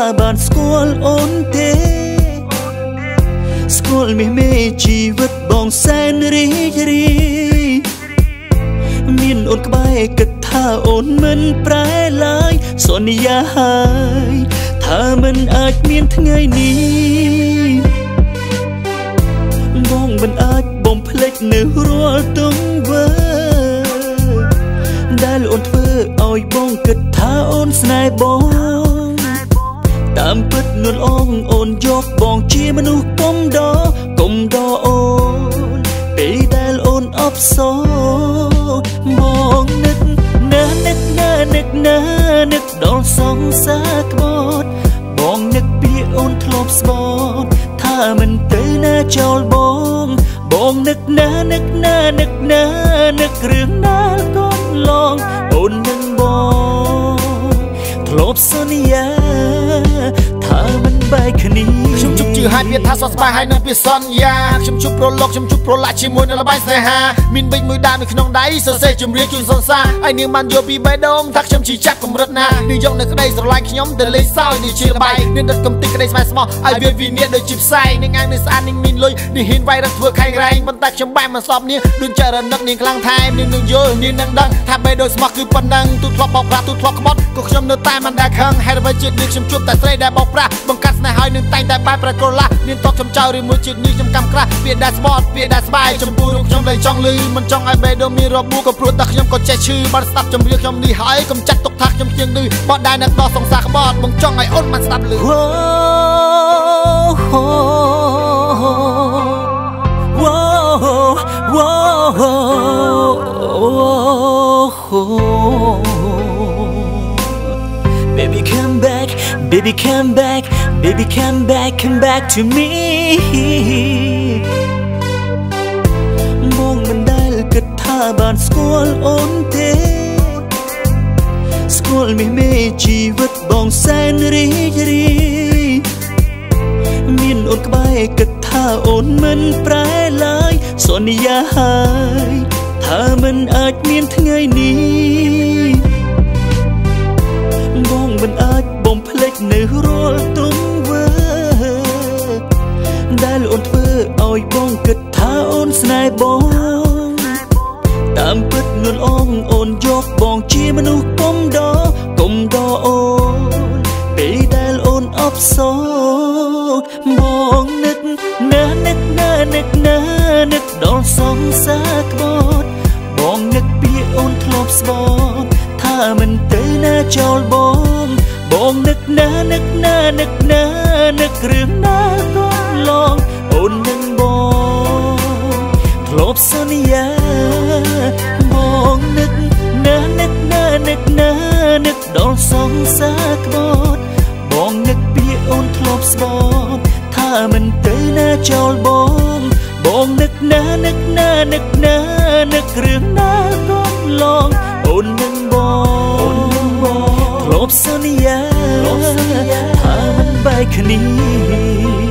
បានស្គាល់អូនទេស្គាល់មេជីវិតបងសែនរីករាយមានអូនក្បែរគិតថាអូនមិនប្រែឡើយសន្យាហើយថាមិនអាចមានថ្ងៃនេះបងមិនអាចបំភ្លេចនៅរាល់ទង្វើដែលអូនធ្វើឲ្យបងគិតថាអូនស្នេហ៍បងតាមពិតនួនអងអូនយកបងជាមនុស្សកុំដអូនពេលដែលអូនអបសោបងនឹកដល់សងសាក្បត់បងនឹកពីអូនធ្លាប់ស្បត់ថាមិនទៅណាចោលបងនឹករឿងណាកូនឡងអូននឹងបងធ្លាប់សន្យាថាមិនបែកគ្នាខ្ញុំជប់ជឿហើយវាថាសោះស្បាយហើយនឹងពីសន្យាខ្ញុំជប់ប្រឡកខ្ញុំជប់ប្រឡាក់ជាមួយនឹងល្បែងស្នេហាមានបិចមួយដើមនៅក្នុងដៃសរសេរចម្រៀងជូនសន្សាហើយនាងបានយកពីបេះដូងថាខ្ញុំជីចាប់កម្រិតណានាងយកនៅក្តីស្រឡាញ់ខ្ញុំទៅលេងសើចនេះជាល្បែងនាងដុតកំតិចក្តីស្មៃស្មោះហើយវាវិញ្ញាណដូចជាផ្សែងនាងអាងនៅស្អាតនាងមានលុយនាងហ៊ានវាយរត់ធ្វើខែងរែងប៉ុន្តែខ្ញុំបែរមកសពនាងដូចចរនឹកនាងខ្លាំងថែមនាងនឹងយល់នាងនឹងដឹងថាបេះដូងស្មោះគឺប៉ុណ្ណឹងទូធ្លាប់បោកប្រាស់ទូធ្លាប់ក្បត់ក៏ខ្ញុំនៅតែមិនដែលខឹងហេតុអ្វីជាតិនេះខ្ញុំជួបតែស្រីដែលបោកប្រាស់បង្កាត់ស្នេហ៍ហើយនឹងតែងតែបែបប្រកលឡានាងតបខ្ញុំចោលឬមួយជាតិនេះខ្ញុំកម្មក្រាស់ពាក្យដែលស្បត់ពាក្យដែលស្បាយចំពោះរូបខ្ញុំលែងចង់លឺមិនចង់ឲ្យបេះដូងមានរបួសក៏ព្រោះតែខ្ញុំក៏ចេះឈឺបានស្ដាប់ចម្រៀងខ្ញុំនេះហើយកុំចាត់ទុកថាខ្ញុំជាងឌឺបោះដែរនៅដោះសង្សារក្បត់បងចង់ឲ្យអូនបានស្ដាប់ឮBaby come back, baby come back, baby come back to me បងមិនដែលគិតថាបានស្គាល់អូនទេស្គាល់មេជីវិតបងសែនរីករាយមានអូនក្បែរគិតថាអូនមិនប្រែឡើយសន្យាហើយថាមិនអាចមានថ្ងៃនេះបងមិនអាចបំភ្លេចនៅរាល់ទង្វើដែលអូនធ្វើឲ្យបងគិតថាអូនស្នេហ៍បងតាមពិតនួនអងអូនយកបងជាមនុស្សកុំដអូនពេលដែលអូនអបសោបងនឹកដល់សងសាក្បត់បងនឹកពីអូនធ្លាប់ស្បត់ថាមិនទៅណាចោលបងនឹករឿងណាកូនឡងអូននឹងបងធ្លាប់សន្យាបងនឹកដល់សងសាក្បត់បងនឹកពីអូនធ្លាប់ស្បត់ថាមិនទៅណាចោលបងនឹករឿងណាកូនឡងអូននឹងបងធ្លាប់សន្យាថាមិនបែកគ្នា